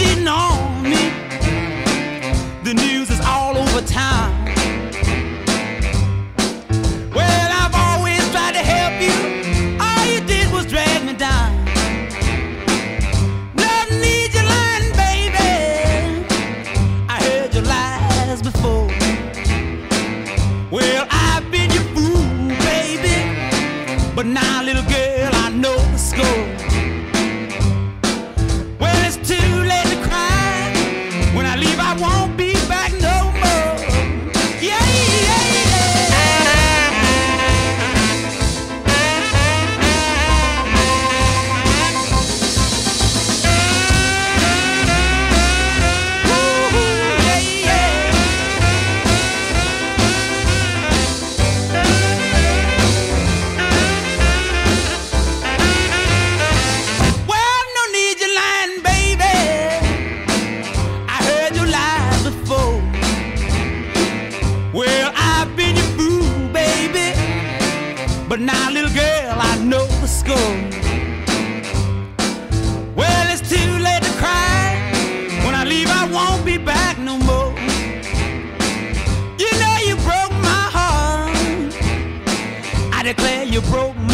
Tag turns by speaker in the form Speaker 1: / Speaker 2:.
Speaker 1: cheating on me. The news is all over town. Well, I've always tried to help you. All you did was drag me down. Nothing needs your lying, baby. I heard your lies before. Well, I've been your fool, baby. But now, little girl, I know the score. Well, it's too late to cry. When I leave, I won't be back no more. Yeah, yeah, Ooh, yeah, yeah. Well, no need you lying, baby. I heard your lies before. Well, I've been your fool, baby. But now, little girl, I know the score. Well, it's too late to cry. When I leave, I won't be back no more. You know you broke my heart. I declare you broke